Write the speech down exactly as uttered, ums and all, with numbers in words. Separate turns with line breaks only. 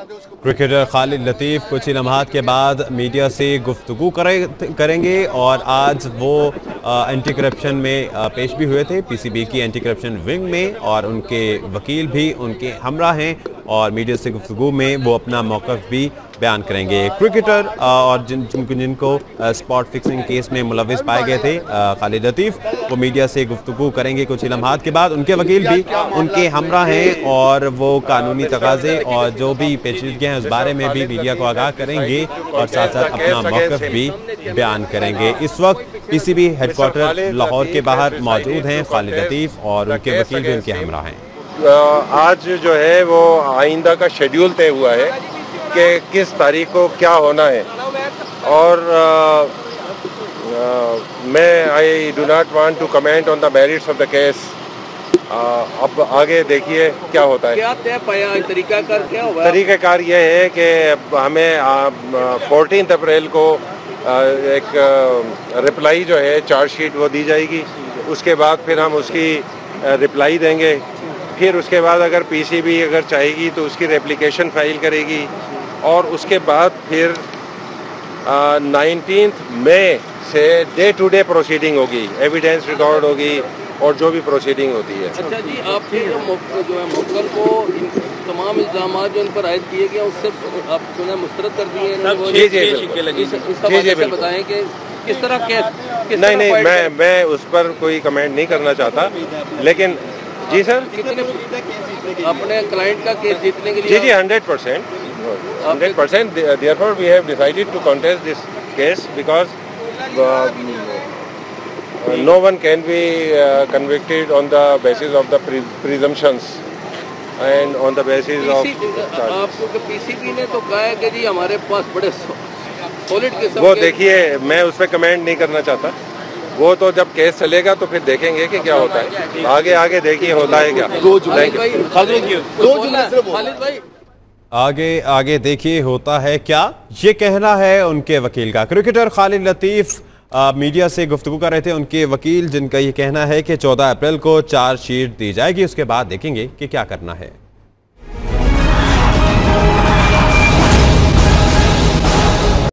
Cricketer Khalid लतीफ़ कुछ ही लम्हात के बाद मीडिया से गुफ्तगू करे, करेंगे और आज वो एंटी करप्शन में आ, पेश भी हुए थे पीसीबी की एंटी करप्शन विंग में, और उनके वकील भी उनके हमरा हैं और मीडिया से गुफ्तगू में वो अपना मौक़िफ़ भी बयान करेंगे। क्रिकेटर और जिन जिनको जिनको स्पॉट फिक्सिंग केस में मुलविस पाए गए थे खालिद लतीफ़, वो मीडिया से गुफ्तगू करेंगे कुछ ही लम्हात के बाद। उनके वकील भी उनके हमरा हैं और वो कानूनी तकाज़े और जो भी पेचीदगी हैं उस बारे में भी मीडिया को आगाह करेंगे और साथ साथ अपना मौक़िफ़ भी बयान करेंगे। इस वक्त पीसीबी हेडक्वार्टर लाहौर के बाहर मौजूद हैं खालिद लतीफ़ और उनके वकील भी उनके हमरा हैं।
आज जो है वो आइंदा का शेड्यूल तय हुआ है कि किस तारीख को क्या होना है, और आ, आ, मैं I do not want to comment on the merits of the case. अब आगे देखिए क्या होता है।
क्या तय पाया तरीकाकार क्या होगा?
तरीकाकार ये है कि हमें फोर्टीन अप्रैल को आ, एक रिप्लाई जो है चार्जशीट वो दी जाएगी। उसके बाद फिर हम उसकी रिप्लाई देंगे। फिर उसके बाद अगर पीसीबी अगर चाहेगी तो उसकी रेप्लिकेशन फाइल करेगी, और उसके बाद फिर नाइनटीन्थ मई से डे टू डे प्रोसीडिंग होगी, एविडेंस रिकॉर्ड होगी और जो भी प्रोसीडिंग होती है।
अच्छा जी, आप फिर जो है मुवक्किल को तमाम इल्ज़ाम जो इन पर आयद किए गए उससे आप जो है मुस्तरद कर दिए हैं?
जी जी जी जी
बताएं कि किस तरह के किस
नहीं नहीं मैं मैं उस पर कोई कमेंट नहीं करना चाहता, लेकिन जी सर
कितने अपने क्लाइंट का केस जीतने के लिए?
जी जी hundred percent hundred percent therefore we have decided to contest this case because no one can be convicted on the basis of the presumptions and on the basis of
आपको PCB ने तो कहा है कि जी हमारे पास बड़े सॉलिड किस्म
वो देखिए मैं उस पर कमेंट नहीं करना चाहता। वो तो जब केस चलेगा तो फिर देखेंगे कि क्या होता है। आगे आगे देखिए होता है क्या।
आगे आगे देखिए होता है क्या, ये कहना है उनके वकील का। क्रिकेटर खालिद लतीफ़ आ, मीडिया से गुफ्तगू कर रहे थे। उनके वकील जिनका ये कहना है कि चौदह अप्रैल को चार्जशीट दी जाएगी, उसके बाद देखेंगे कि क्या करना है।